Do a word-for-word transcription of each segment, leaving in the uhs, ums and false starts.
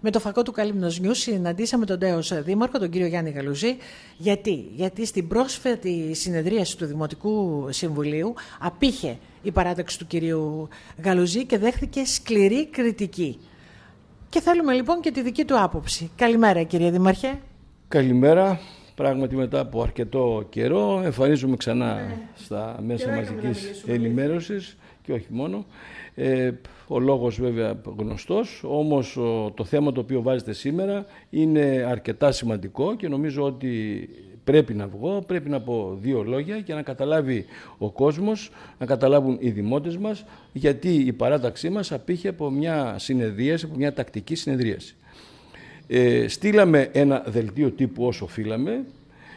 με το φακό του Καλύμνος News συναντήσαμε τον τέος δήμαρχο, τον κύριο Γιάννη Γαλουζή. Γιατί, Γιατί στην πρόσφατη συνεδρίαση του Δημοτικού Συμβουλίου απήχε η παράταξη του κυρίου Γαλουζή και δέχθηκε σκληρή κριτική. Και θέλουμε λοιπόν και τη δική του άποψη. Καλημέρα κύριε Δήμαρχε. Καλημέρα. Πράγματι μετά από αρκετό καιρό εμφανίζουμε ξανά ναι. στα μέσα μαζικής ενημέρωσης και όχι μόνο. Ε, ο λόγος βέβαια γνωστός, όμως ο, το θέμα το οποίο βάζετε σήμερα είναι αρκετά σημαντικό και νομίζω ότι πρέπει να βγω, πρέπει να πω δύο λόγια και να καταλάβει ο κόσμος, να καταλάβουν οι δημότες μας, γιατί η παράταξή μας απήχε από μια συνεδρίαση, από μια τακτική συνεδρίαση. Ε, στείλαμε ένα δελτίο τύπου όσο οφείλαμε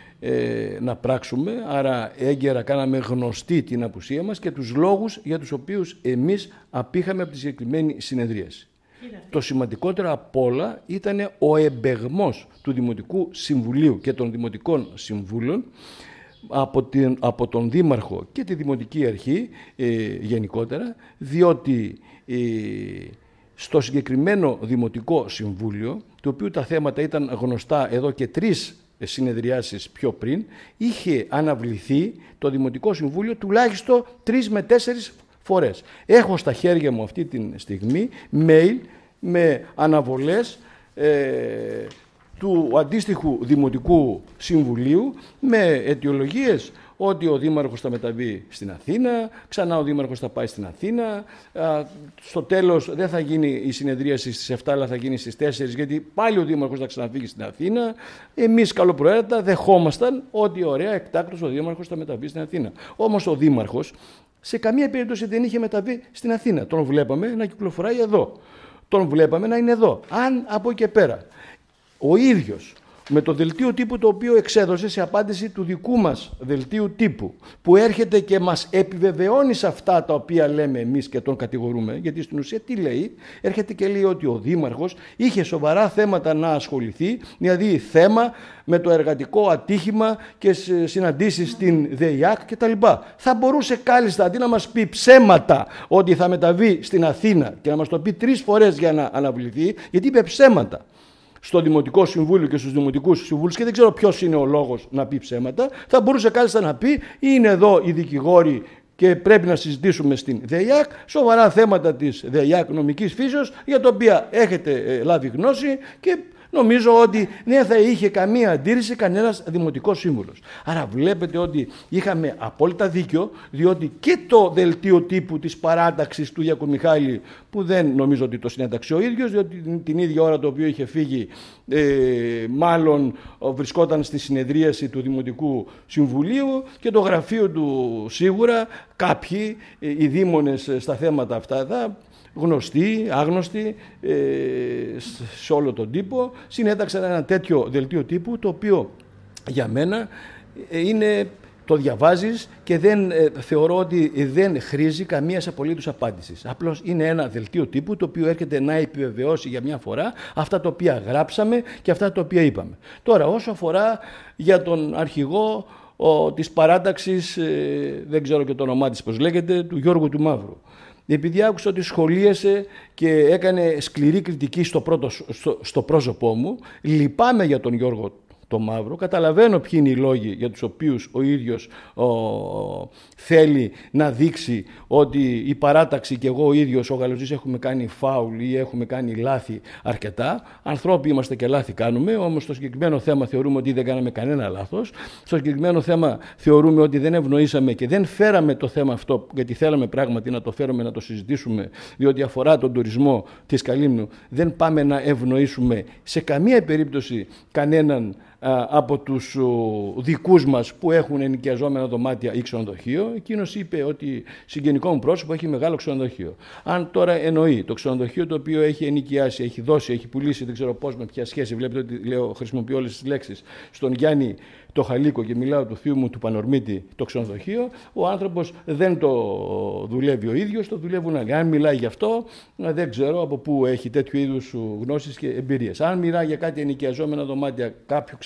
ε, να πράξουμε, άρα έγκαιρα κάναμε γνωστή την απουσία μας και τους λόγους για τους οποίους εμείς απήχαμε από τη συγκεκριμένη συνεδρίαση. Το σημαντικότερο απ' όλα ήταν ο εμπεγμός του Δημοτικού Συμβουλίου και των Δημοτικών Συμβούλων από, την, από τον Δήμαρχο και τη Δημοτική Αρχή ε, γενικότερα, διότι ε, στο συγκεκριμένο Δημοτικό Συμβούλιο, το οποίο τα θέματα ήταν γνωστά εδώ και τρεις συνεδριάσεις πιο πριν, είχε αναβληθεί το Δημοτικό Συμβούλιο τουλάχιστον τρεις με τέσσερις φορές. Έχω στα χέρια μου αυτή τη στιγμή mail με αναβολές ε, του αντίστοιχου Δημοτικού Συμβουλίου με αιτιολογίες ότι ο Δήμαρχος θα μεταβεί στην Αθήνα, ξανά ο Δήμαρχος θα πάει στην Αθήνα, α, στο τέλος δεν θα γίνει η συνεδρίαση στις επτά αλλά θα γίνει στις τέσσερις γιατί πάλι ο Δήμαρχος θα ξαναφύγει στην Αθήνα. Εμείς καλοπροαίρετα δεχόμασταν ότι ωραία εκτάκτως ο Δήμαρχος θα μεταβεί στην Αθήνα. Όμως ο Δήμαρχος σε καμία περίπτωση δεν είχε μεταβεί στην Αθήνα. Τον βλέπαμε να κυκλοφοράει εδώ. Τον βλέπαμε να είναι εδώ. Αν από εκεί και πέρα ο ίδιος με το δελτίο τύπου το οποίο εξέδωσε σε απάντηση του δικού μας δελτίου τύπου που έρχεται και μας επιβεβαιώνει σε αυτά τα οποία λέμε εμείς και τον κατηγορούμε, γιατί στην ουσία τι λέει, έρχεται και λέει ότι ο Δήμαρχος είχε σοβαρά θέματα να ασχοληθεί, δηλαδή θέμα με το εργατικό ατύχημα και συναντήσεις στην ΔΕΙΑΚ κτλ. Θα μπορούσε κάλλιστα αντί να μας πει ψέματα ότι θα μεταβεί στην Αθήνα και να μας το πει τρεις φορές για να αναβληθεί, γιατί είπε ψέματα στο Δημοτικό Συμβούλιο και στους Δημοτικούς Συμβούλους και δεν ξέρω ποιος είναι ο λόγος να πει ψέματα, θα μπορούσε κάλλιστα να πει είναι εδώ οι δικηγόροι και πρέπει να συζητήσουμε στην ΔΕΙΑΚ σοβαρά θέματα της ΔΕΙΑΚ νομικής φύσεως για τα οποία έχετε λάβει γνώση και νομίζω ότι δεν θα είχε καμία αντίρρηση κανένας Δημοτικός Σύμβουλος. Άρα βλέπετε ότι είχαμε απόλυτα δίκιο, διότι και το δελτίο τύπου της παράταξης του Γιακομιχάλη, που δεν νομίζω ότι το συνέταξε ο ίδιος, διότι την ίδια ώρα το οποίο είχε φύγει ε, μάλλον βρισκόταν στη συνεδρίαση του Δημοτικού Συμβουλίου και το γραφείο του σίγουρα κάποιοι ε, οι δήμονες στα θέματα αυτά θα γνωστοί, άγνωστοι ε, σε όλο τον τύπο, συνέταξαν ένα τέτοιο δελτίο τύπου το οποίο για μένα είναι, το διαβάζεις και δεν, ε, θεωρώ ότι δεν χρήζει καμία απολύτως απάντησης. Απλώς είναι ένα δελτίο τύπου το οποίο έρχεται να επιβεβαιώσει για μια φορά αυτά τα οποία γράψαμε και αυτά τα οποία είπαμε. Τώρα όσο αφορά για τον αρχηγό ο, της παράταξης, ε, δεν ξέρω και το όνομά της πώς λέγεται, του Γιώργου του Μαύρου. Επειδή άκουσα ότι σχολίασε και έκανε σκληρή κριτική στο, πρώτο, στο, στο πρόσωπό μου, λυπάμαι για τον Γιώργο το Μαύρο, καταλαβαίνω ποιοι είναι οι λόγοι για τους οποίους ο ίδιος ο, θέλει να δείξει ότι η παράταξη και εγώ ο ίδιος ο Γαλουζής έχουμε κάνει φάουλ ή έχουμε κάνει λάθη αρκετά. Ανθρώποι είμαστε και λάθη κάνουμε, όμως στο συγκεκριμένο θέμα θεωρούμε ότι δεν κάναμε κανένα λάθος. Στο συγκεκριμένο θέμα θεωρούμε ότι δεν ευνοήσαμε και δεν φέραμε το θέμα αυτό, γιατί θέλαμε πράγματι να το φέρουμε να το συζητήσουμε, διότι αφορά τον τουρισμό της Καλύμνου. Δεν πάμε να ευνοήσουμε σε καμία περίπτωση κανέναν από τους δικούς μας που έχουν ενοικιαζόμενα δωμάτια ή ξενοδοχείο. Εκείνος είπε ότι συγγενικό μου πρόσωπο έχει μεγάλο ξενοδοχείο. Αν τώρα εννοεί το ξενοδοχείο το οποίο έχει ενοικιάσει, έχει δώσει, έχει πουλήσει, δεν ξέρω πώς, με ποια σχέση, βλέπετε ότι λέω, χρησιμοποιώ όλες τις λέξεις, στον Γιάννη το Χαλίκο και μιλάω του θείου μου του Πανορμίτη το ξενοδοχείο, ο άνθρωπος δεν το δουλεύει ο ίδιος, το δουλεύουν άλλοι. Αν μιλάει γι' αυτό, δεν ξέρω από πού έχει τέτοιου είδους γνώσεις και εμπειρίες. Αν μιλάει για κάτι ενοικιαζόμενα δωμάτια κάποιου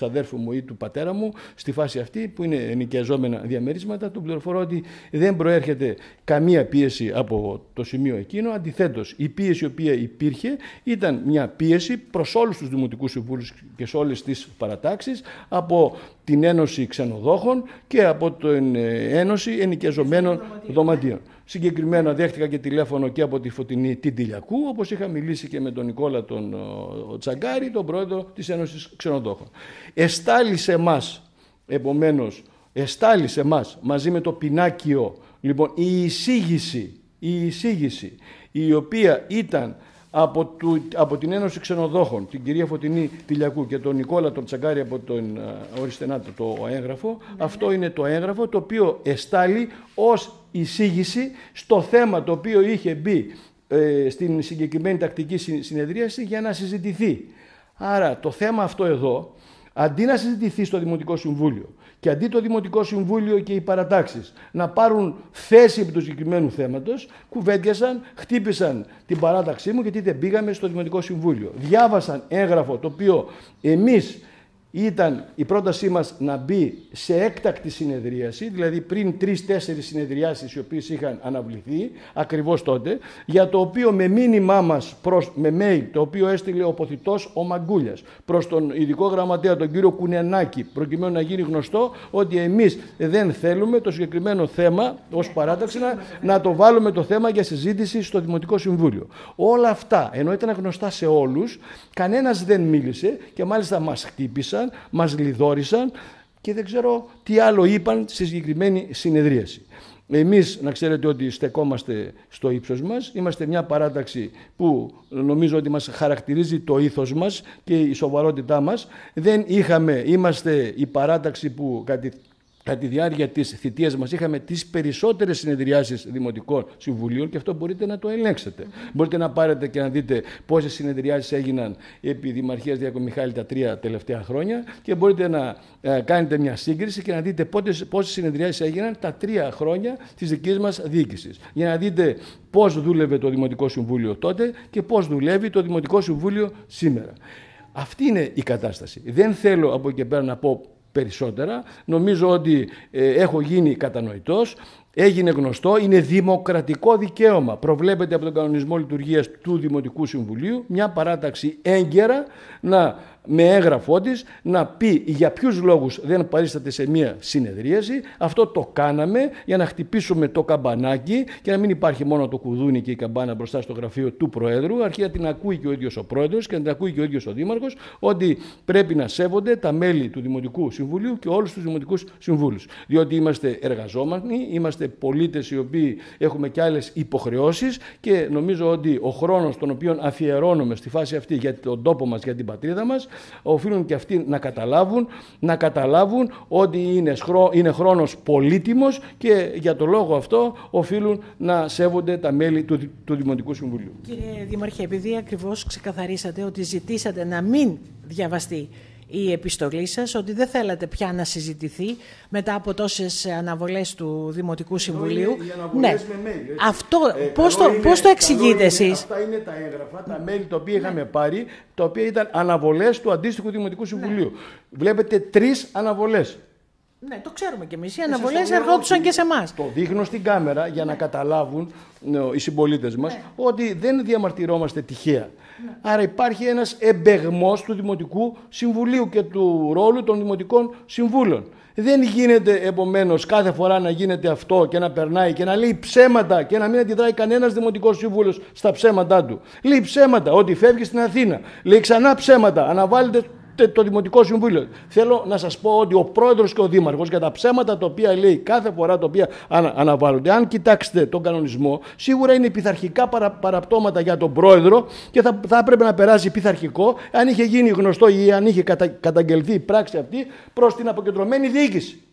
ξαδέρφου μου ή του πατέρα μου, στη φάση αυτή που είναι ενοικιαζόμενα διαμερίσματα, του πληροφορώ ότι δεν προέρχεται καμία πίεση από το σημείο εκείνο. Αντιθέτως, η πίεση η οποία υπήρχε ήταν μια πίεση προς όλους τους δημοτικούς συμβούλους και σε όλες τις παρατάξεις, από την Ένωση Ξενοδόχων και από την Ένωση Ενοικιαζομένων Δωματίων. Συγκεκριμένα δέχτηκα και τηλέφωνο και από τη Φωτεινή την Τηλιακού, όπως είχα μιλήσει και με τον Νικόλα τον Τσαγκάρη, τον πρόεδρο της Ένωσης Ξενοδόχων. Εστάλει σε εμάς, επομένως, εστάλει σε εμάς μαζί με το πινάκιο, λοιπόν, η εισήγηση, η εισήγηση η οποία ήταν από, του, από την Ένωση Ξενοδόχων, την κυρία Φωτεινή Τηλιακού και τον Νικόλα τον Τσαγκάρη από τον οριστενάτο το έγγραφο. Ναι, αυτό ναι. είναι το έγγραφο το οποίο εστάλει ως εισήγηση στο θέμα το οποίο είχε μπει ε, στην συγκεκριμένη τακτική συνεδρίαση για να συζητηθεί. Άρα το θέμα αυτό εδώ, αντί να συζητηθεί στο Δημοτικό Συμβούλιο και αντί το Δημοτικό Συμβούλιο και οι παρατάξεις να πάρουν θέση επί του συγκεκριμένου θέματος, κουβέντιασαν, χτύπησαν την παράταξή μου γιατί δεν πήγαμε στο Δημοτικό Συμβούλιο. Διάβασαν έγγραφο το οποίο εμείς ήταν η πρότασή μας να μπει σε έκτακτη συνεδρίαση, δηλαδή πριν τρεις-τέσσερις συνεδριάσεις οι οποίες είχαν αναβληθεί ακριβώς τότε, για το οποίο με μήνυμά μας, προς, με mail, το οποίο έστειλε ο ποθητός ο Μαγκούλιας προς τον ειδικό γραμματέα τον κύριο Κουνενάκη, προκειμένου να γίνει γνωστό ότι εμείς δεν θέλουμε το συγκεκριμένο θέμα ως παράταξη να, να το βάλουμε το θέμα για συζήτηση στο Δημοτικό Συμβούλιο. Όλα αυτά, ενώ ήταν γνωστά σε όλους, κανένας δεν μίλησε και μάλιστα μας χτύπησαν, μας λιδόρισαν και δεν ξέρω τι άλλο είπαν στη συγκεκριμένη συνεδρίαση. Εμείς να ξέρετε ότι στεκόμαστε στο ύψος μας, είμαστε μια παράταξη που νομίζω ότι μας χαρακτηρίζει το ήθος μας και η σοβαρότητά μας. Δεν είχαμε, είμαστε η παράταξη που κάτι Κατά τη διάρκεια της θητείας μας είχαμε τις περισσότερες συνεδριάσεις δημοτικών συμβουλίων και αυτό μπορείτε να το ελέγξετε. Mm-hmm. Μπορείτε να πάρετε και να δείτε πόσες συνεδριάσεις έγιναν επί Δημαρχίας Διακομιχάλη τα τρία τελευταία χρόνια και μπορείτε να ε, κάνετε μια σύγκριση και να δείτε πόσες, πόσες συνεδριάσεις έγιναν τα τρία χρόνια της δικής μας διοίκησης. Για να δείτε πώς δούλευε το Δημοτικό Συμβούλιο τότε και πώς δουλεύει το Δημοτικό Συμβούλιο σήμερα. Αυτή είναι η κατάσταση. Δεν θέλω από εκεί και πέρα να πω περισσότερα. Νομίζω ότι ε, έχω γίνει κατανοητός, έγινε γνωστό, είναι δημοκρατικό δικαίωμα. Προβλέπεται από τον κανονισμό λειτουργίας του Δημοτικού Συμβουλίου μια παράταξη έγκαιρα να, με έγγραφό της να πει για ποιους λόγους δεν παρίσταται σε μια συνεδρίαση. Αυτό το κάναμε για να χτυπήσουμε το καμπανάκι και να μην υπάρχει μόνο το κουδούνι και η καμπάνα μπροστά στο γραφείο του Προέδρου, αρχή να την ακούει και ο ίδιος ο Πρόεδρος και να την ακούει και ο ίδιος ο Δήμαρχος, ότι πρέπει να σέβονται τα μέλη του Δημοτικού Συμβουλίου και όλους τους Δημοτικούς Συμβούλους. Διότι είμαστε εργαζόμενοι, είμαστε πολίτες οι οποίοι έχουμε και άλλες υποχρεώσεις και νομίζω ότι ο χρόνος τον οποίο αφιερώνουμε στη φάση αυτή για τον τόπο μας, για την πατρίδα μας, οφείλουν και αυτοί να καταλάβουν, να καταλάβουν ότι είναι, είναι χρόνος πολύτιμος και για το λόγο αυτό οφείλουν να σέβονται τα μέλη του, του Δημοτικού Συμβουλίου. Κύριε Δήμαρχε, επειδή ακριβώς ξεκαθαρίσατε ότι ζητήσατε να μην διαβαστεί η επιστολή σας, ότι δεν θέλατε πια να συζητηθεί μετά από τόσες αναβολές του Δημοτικού Συμβουλίου. Ναι. Με mail, αυτό ε, πώς, το, είναι, πώς το εξηγείτε εσείς? Αυτά είναι τα έγγραφα, τα mail τα οποία ναι. είχαμε πάρει, τα οποία ήταν αναβολές του αντίστοιχου Δημοτικού Συμβουλίου. Ναι. Βλέπετε τρεις αναβολές. Ναι, το ξέρουμε κι εμείς. Οι αναβολές ερχόντουσαν και σε εμάς. Το δείχνω στην κάμερα για ναι. να καταλάβουν ναι, οι συμπολίτες μας ναι. ότι δεν διαμαρτυρόμαστε τυχαία. Ναι. Άρα υπάρχει ένας εμπεγμός του Δημοτικού Συμβουλίου και του ρόλου των Δημοτικών Συμβούλων. Δεν γίνεται επομένως κάθε φορά να γίνεται αυτό και να περνάει και να λέει ψέματα και να μην αντιδράει κανένας Δημοτικός Σύμβουλος στα ψέματά του. Λέει ψέματα ότι φεύγει στην Αθήνα. Λέει ξανά ψέματα. Αναβάλλεται το Δημοτικό Συμβούλιο. Θέλω να σας πω ότι ο πρόεδρος και ο δήμαρχος για τα ψέματα τα οποία λέει κάθε φορά τα οποία ανα, αναβάλλονται, αν κοιτάξετε τον κανονισμό, σίγουρα είναι πειθαρχικά παρα, παραπτώματα για τον πρόεδρο και θα, θα έπρεπε να περάσει πειθαρχικό αν είχε γίνει γνωστό ή αν είχε κατα, καταγγελθεί η πράξη αυτή προς την αποκεντρωμένη διοίκηση.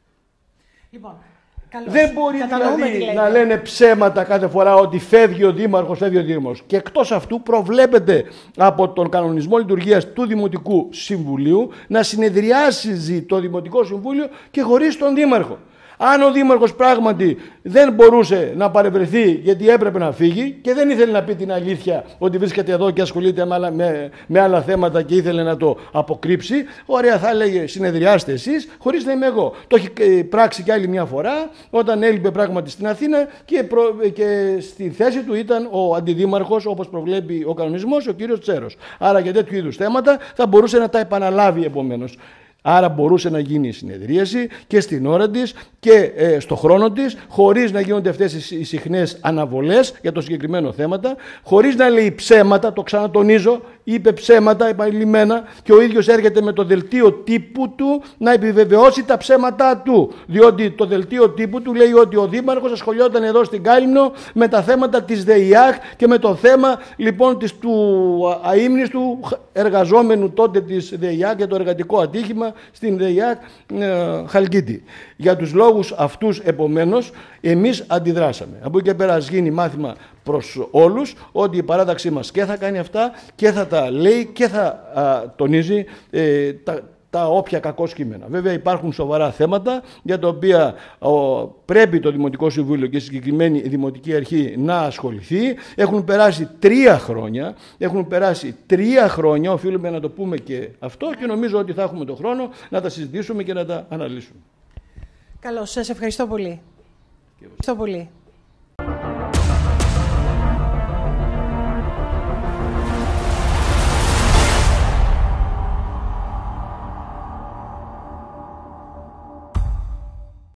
Λοιπόν. Καλώς. Δεν μπορεί δηλαδή να λένε ψέματα κάθε φορά ότι φεύγει ο Δήμαρχος, φεύγει ο Δήμαρχος. Και εκτός αυτού προβλέπεται από τον κανονισμό λειτουργίας του Δημοτικού Συμβουλίου να συνεδριάσει το Δημοτικό Συμβούλιο και χωρίς τον Δήμαρχο. Αν ο Δήμαρχος πράγματι δεν μπορούσε να παρευρεθεί γιατί έπρεπε να φύγει και δεν ήθελε να πει την αλήθεια ότι βρίσκεται εδώ και ασχολείται με άλλα, με, με άλλα θέματα και ήθελε να το αποκρύψει, ωραία θα έλεγε συνεδριάστε εσείς χωρίς να είμαι εγώ. Το έχει πράξει και άλλη μια φορά όταν έλειπε πράγματι στην Αθήνα και, προ, και στη θέση του ήταν ο αντιδήμαρχος, όπως προβλέπει ο κανονισμός, ο κύριος Τσέρος. Άρα για τέτοιου είδους θέματα θα μπορούσε να τα επαναλάβει επομένως. Άρα μπορούσε να γίνει η συνεδρίαση και στην ώρα της και ε, στο χρόνο της, χωρίς να γίνονται αυτές οι συχνές αναβολές για το συγκεκριμένο θέματα, χωρίς να λέει ψέματα, το ξανατονίζω, είπε ψέματα επανειλημμένα και ο ίδιος έρχεται με το δελτίο τύπου του να επιβεβαιώσει τα ψέματά του. Διότι το δελτίο τύπου του λέει ότι ο Δήμαρχος ασχολιόταν εδώ στην Κάλυμνο με τα θέματα της ΔΕΙΑΧ και με το θέμα λοιπόν της, του αείμνηστου εργαζόμενου τότε της ΔΕΙΑΧ και το εργατικό ατύχημα στην ΔΕΙΑΚ ε, Χαλκίτη. Για τους λόγους αυτούς επομένως εμείς αντιδράσαμε. Από εκεί και πέρα ας γίνει μάθημα προς όλους ότι η παράταξή μας και θα κάνει αυτά και θα τα λέει και θα α, τονίζει ε, τα, τα όποια κακό κείμενα. Βέβαια υπάρχουν σοβαρά θέματα για τα οποία ο, πρέπει το Δημοτικό Συμβούλιο και η συγκεκριμένη Δημοτική Αρχή να ασχοληθεί. Έχουν περάσει τρία χρόνια, έχουν περάσει τρία χρόνια, οφείλουμε να το πούμε και αυτό και νομίζω ότι θα έχουμε τον χρόνο να τα συζητήσουμε και να τα αναλύσουμε. Καλώς, σας ευχαριστώ πολύ. Ευχαριστώ πολύ.